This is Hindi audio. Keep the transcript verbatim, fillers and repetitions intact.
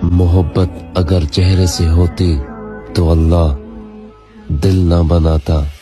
मोहब्बत अगर चेहरे से होती तो अल्लाह दिल ना बनाता।